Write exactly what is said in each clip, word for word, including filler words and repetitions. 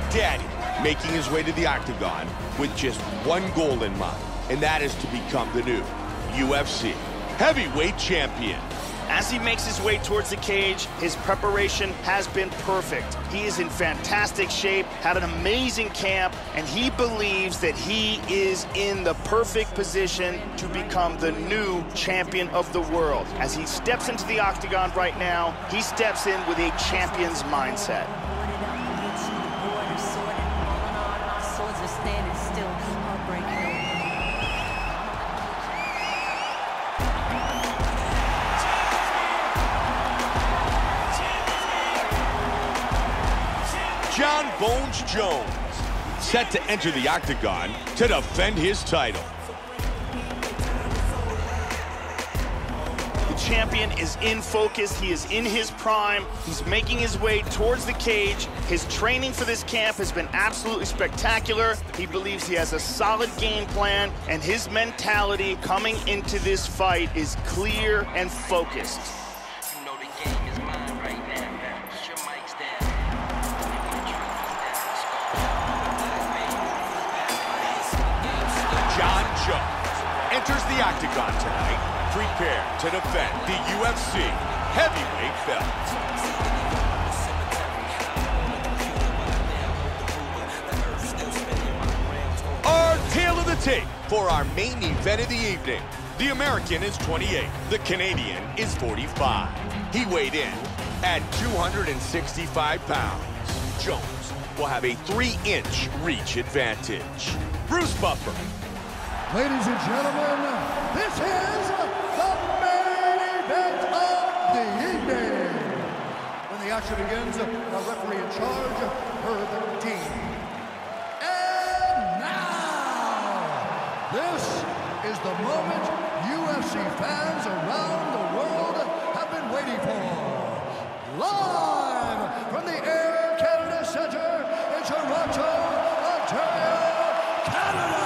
Daddy making his way to the octagon with just one goal in mind, and that is to become the new U F C heavyweight champion. As he makes his way towards the cage, his preparation has been perfect. He is in fantastic shape, had an amazing camp, and he believes that he is in the perfect position to become the new champion of the world. As he steps into the octagon right now, he steps in with a champion's mindset. John Bones Jones, set to enter the octagon to defend his title. The champion is in focus. He is in his prime. He's making his way towards the cage. His training for this camp has been absolutely spectacular. He believes he has a solid game plan, and his mentality coming into this fight is clear and focused. John Jones enters the octagon tonight, prepared to defend the U F C heavyweight belt. Our tale of the tape for our main event of the evening. The American is twenty-eight, the Canadian is forty-five. He weighed in at two hundred sixty-five pounds. Jones will have a three-inch reach advantage. Bruce Buffer. Ladies and gentlemen, this is the main event of the evening. When the action begins, a referee in charge, Herb Dean. And now, this is the moment U F C fans around the world have been waiting for. Live from the Air Canada Centre in Toronto, Ontario, Canada.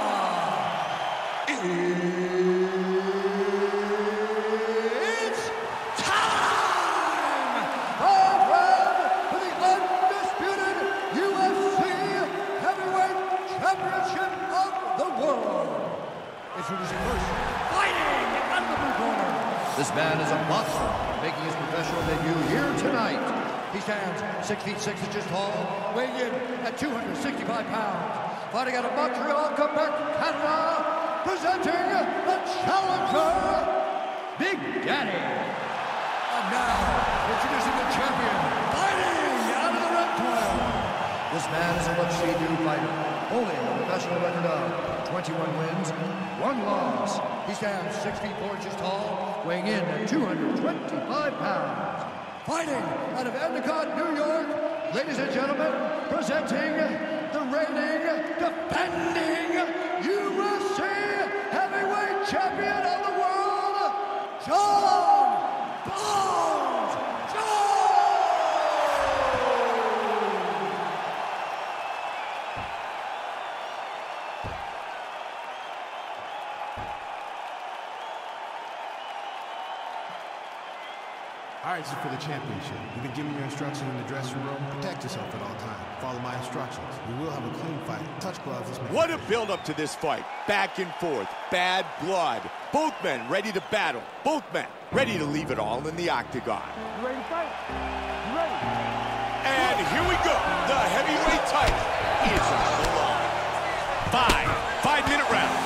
It's time! Our round for the undisputed U F C Heavyweight Championship of the world. Introducing first, fighting out of the blue corner. This man is a monster, making his professional debut here tonight. He stands six feet six inches tall, weighing in at two hundred sixty-five pounds. Fighting out of Montreal, Quebec, Canada. Presenting the challenger, Big Daddy. And now, introducing the champion, fighting out of the red corner. This man is a much-see-do fighter, holding a professional record of twenty-one wins, one loss. He stands six feet four inches tall, weighing in at two hundred twenty-five pounds. Fighting out of Endicott, New York, ladies and gentlemen, presenting the reigning, defending U F C heavyweight champion of the world, John Bones Jones! All right, this is for the championship. You've been given your instructions in the dressing room. Protect yourself at all times. Follow my instructions. We will have a clean fight. Touch gloves. Let's make What a build-up to this fight. Back and forth. Bad blood. Both men ready to battle. Both men ready to leave it all in the octagon. You ready to fight? You ready? And here we go. The heavyweight title is on the line. Five five-minute rounds.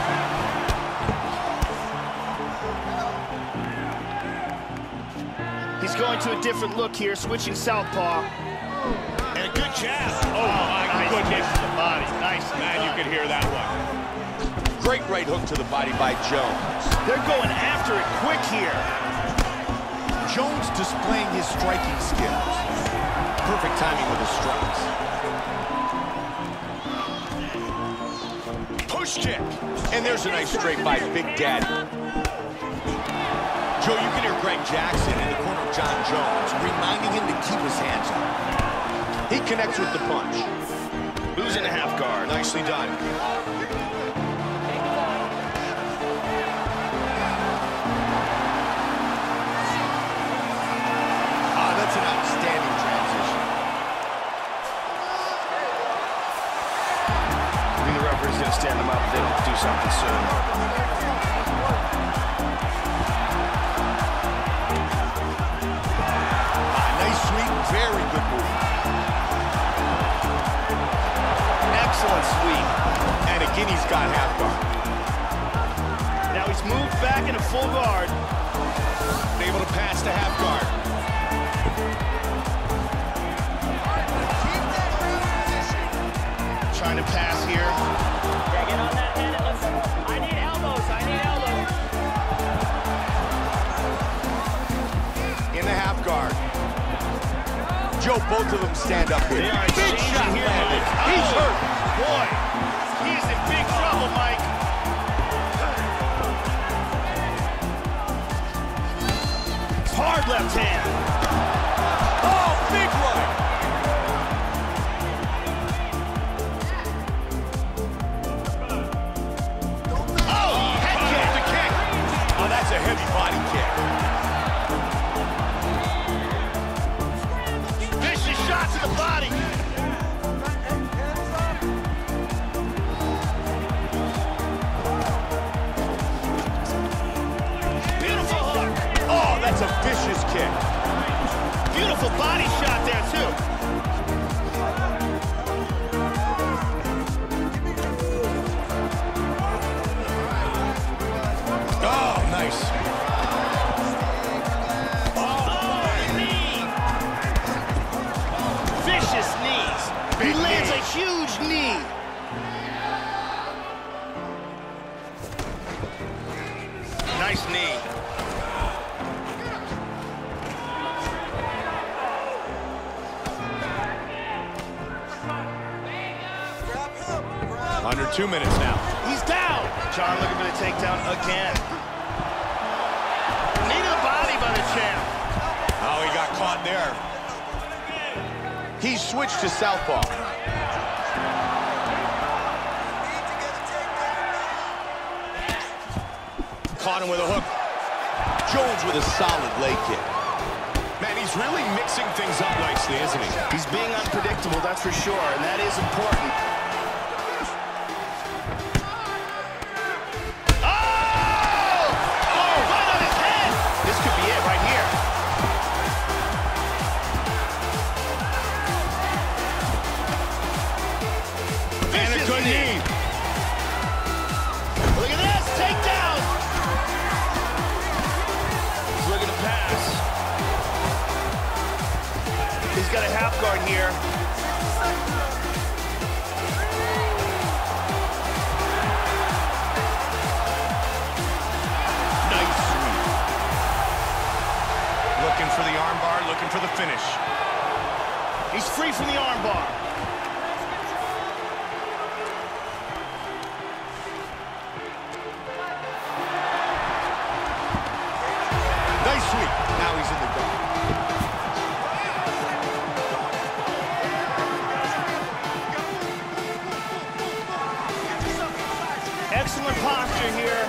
He's going to a different look here, switching southpaw. And a good jab. Oh, my nice goodness. kick to the body. Nice. Man, you could hear that one. Great right hook to the body by Jones. They're going after it quick here. Jones displaying his striking skills. Perfect timing with his strikes. Push kick. And there's a nice straight by Big Daddy. Joe, you can hear Greg Jackson in the corner of John Jones, reminding him to keep his hands up. He connects with the punch. Losing a half guard. Nicely done. Ah, that's an outstanding transition. He's moved back into full guard. Able to pass to half guard. Trying to pass here. Yeah, get on that head and let's... I need elbows, I need elbows. In the half guard. Joe, both of them stand up here. Big shot here. landed. Oh, He's hurt. Boy, he's in big trouble, Mike. Hard left hand. Oh, big right. Oh, head kick. The kick. Oh, that's a heavy body kick. Vicious shot to the body. Beautiful hook. Oh, that's a vicious kick. Beautiful body shot there, too. Oh, nice. Oh, knee. Vicious knees. He Big lands knee. a huge knee. Nice knee. Under two minutes now. He's down. John looking for the takedown again. Knee to the body by the champ. Oh, he got caught there. He switched to southpaw. Caught him with a hook. Jones with a solid leg kick. Man, he's really mixing things up nicely, isn't he? He's being unpredictable, that's for sure, and that is important. Oh! Oh, right on his head! This could be it right here. And a good knee. Look at this, takedown! He's looking to pass. He's got a half guard here. Nice sweep. Looking for the armbar, looking for the finish. He's free from the armbar. Nice sweep. Now he's in the guard. Excellent posture here.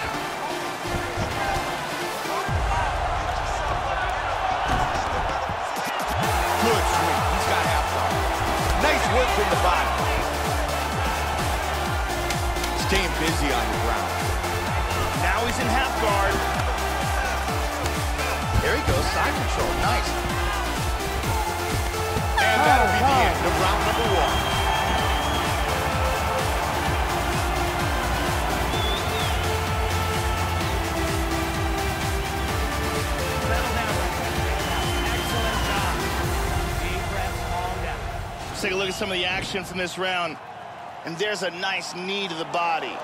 Good sweep. He's got half guard. Nice work from the body. Staying busy on the ground. Now he's in half guard. There he goes, side control, nice. And that'll be the end of round number one. Excellent job. Deep breaths, calm down. Let's take a look at some of the action from this round. And there's a nice knee to the body.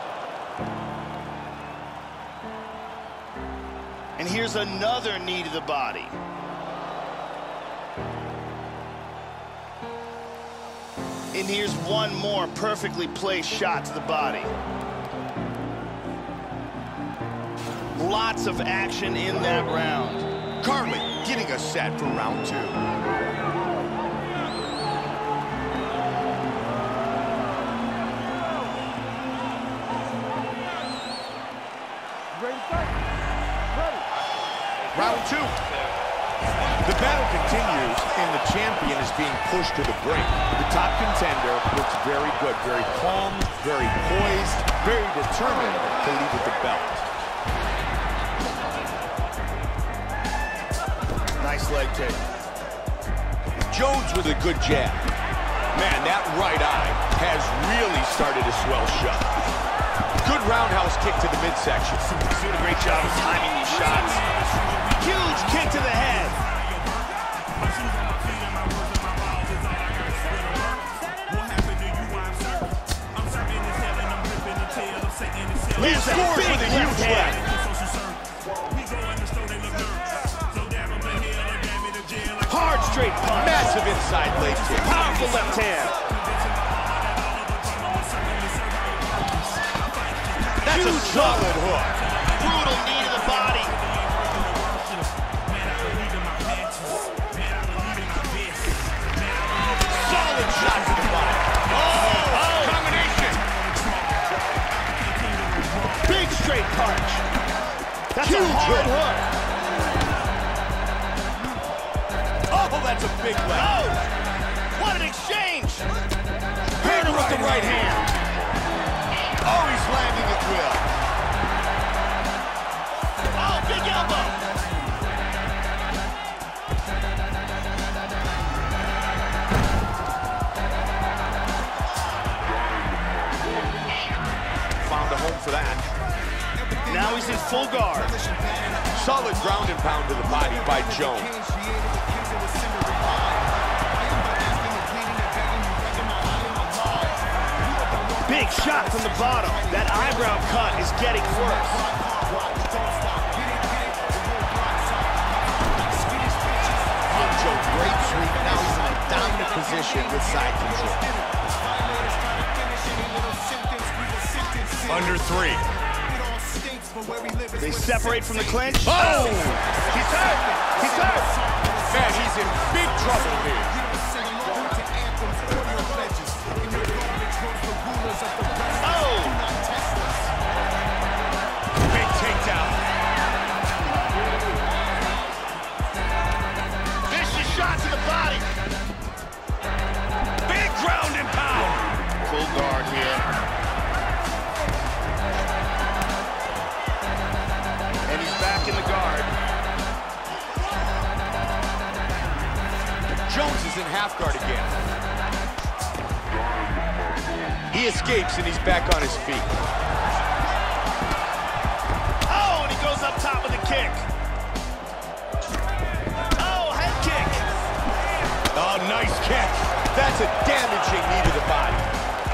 And here's another knee to the body. And here's one more perfectly placed shot to the body. Lots of action in that round. Carly getting us set for round two. Ready to fight? Ready. Round two. The battle continues, and the champion is being pushed to the brink. The top contender looks very good, very calm, very poised, very determined to leave with the belt. Nice leg kick. Jones with a good jab. Man, that right eye has really started to swell shut. Good roundhouse kick to the midsection. He's doing a great job of timing these shots. Huge kick to the head. He scores with a huge left. Hard straight punch. Massive inside leg kick. Powerful left hand. That's a solid hook. Brutal knee to the body. Solid shot to the body. Oh, oh. Combination. Big straight punch. That's Huge a hard hook. hook. Oh, that's a big left. Oh, what an exchange. Hurt him with the right hand. Oh, he's landing at will. Oh, big elbow. Found a home for that. Now he's in full guard. Solid ground and pound to the body by Jones. Big shot from the bottom. That eyebrow cut is getting worse. Oh, Joe, great sweep. Now he's in a dominant position with side control. Under three. They separate from the clinch. Oh! He's hurt! He's hurt! Man, he's in big trouble here. Oh! Big takedown. Vicious shot to the body. Big ground and pound. Full guard here. And he's back in the guard. Jones is in half guard again. He escapes and he's back on his feet. Oh, and he goes up top with a kick. Oh, head kick. Oh, nice kick. That's a damaging knee to the body.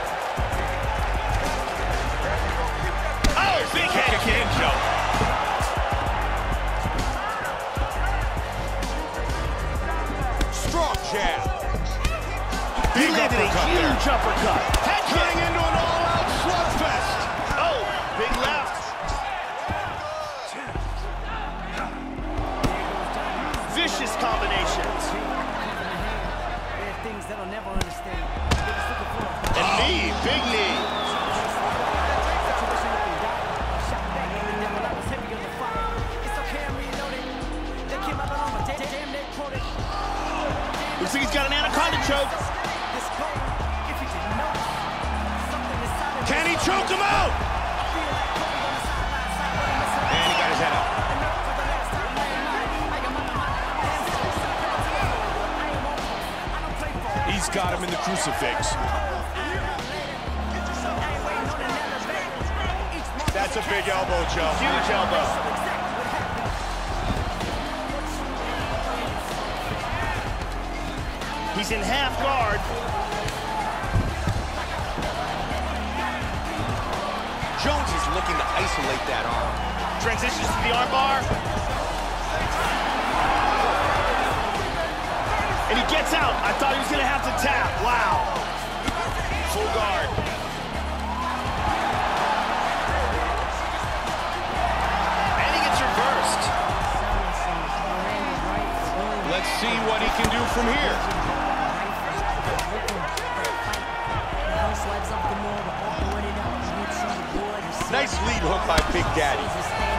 Oh, big head kick. Joe. Strong jab. He Big landed a uppercut huge there. uppercut. Head Turning kick. into an all-out slugfest. Oh, big left. Vicious combinations. And knee, big knee. Looks like he's got an anaconda choke. Can he choke him out? And he got his head up. He's got him in the crucifix. That's a big elbow, Joe. Huge elbow. He's in half guard. Jones is looking to isolate that arm. Transitions to the arm bar. And he gets out. I thought he was going to have to tap. Wow. Full guard. And he gets reversed. Let's see what he can do from here. Nice lead hook by Big Daddy.